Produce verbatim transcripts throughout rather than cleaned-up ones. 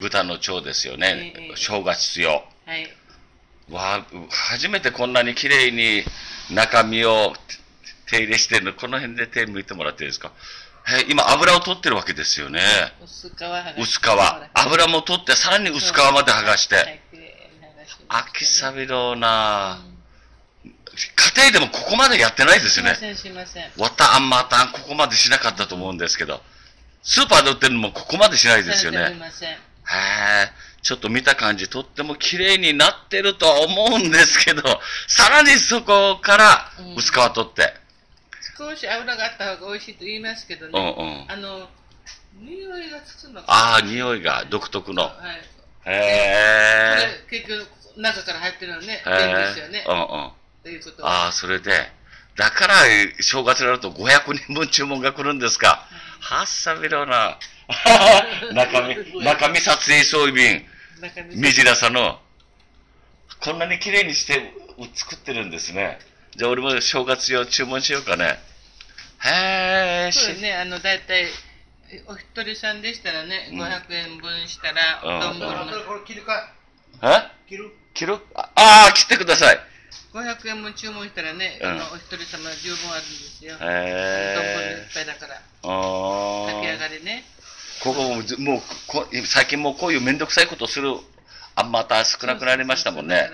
豚の腸ですよね。 ええ正月用。 はい。 わあ、初めてこんなに綺麗に中身を手入れしてるの、この辺で手向いてもらっていいですか。へ今油を取ってるわけですよね。 薄皮剥がして。 薄皮。油も取って、さらに薄皮まで剥がして。はい、秋さびろうな、うん、家庭でもここまでやってないですよね。 すいません、すいません。 わたあんまたん、ここまでしなかったと思うんですけど。スーパーで売ってるのもここまでしないですよね。 すいません。へえ。 ちょっと見た感じ、とっても綺麗になってるとは思うんですけど、さらにそこから薄皮取って。 うん、少し油があった方が美味しいと言いますけどね。 うんうん。 あの、匂いがつくのかな。 ああ、匂いが独特の。はい。へえ。これ結局、中から入ってるのね。便ですよね。 うんうん。 ということは。 ああ、それで。だから、正月になるとごひゃくにんぶん注文が来るんですか。はっさびろな。中身、中身撮影装備便。みじらさの。こんなに綺麗にして作ってるんですね。じゃあ俺も正月用注文しようかね。へえ。 そうですね。あの、だいたい、お一人さんでしたらね、ごひゃくえんぶんしたら、丼の。 これ切るかえ切る切るああ、切ってください。 ごひゃくえんも注文したらね、あの、お一人様十分あるんですよ。へえ。 丼いっぱいだから。 ああ。 炊き上がりね。 ここも、もうこ、最近もうこういうめんどくさいことする、あんまた少なくなりましたもんね。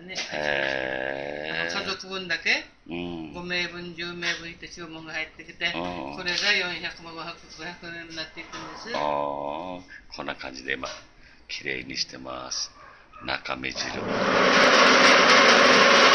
へえ。家族分だけ、 うん、 ごめいぶん、じゅうめいぶんって注文が入ってきて、うん、これがよんひゃくもごひゃくえんになっていくんです。 ああ、こんな感じで今、きれいにしてます。中目汁。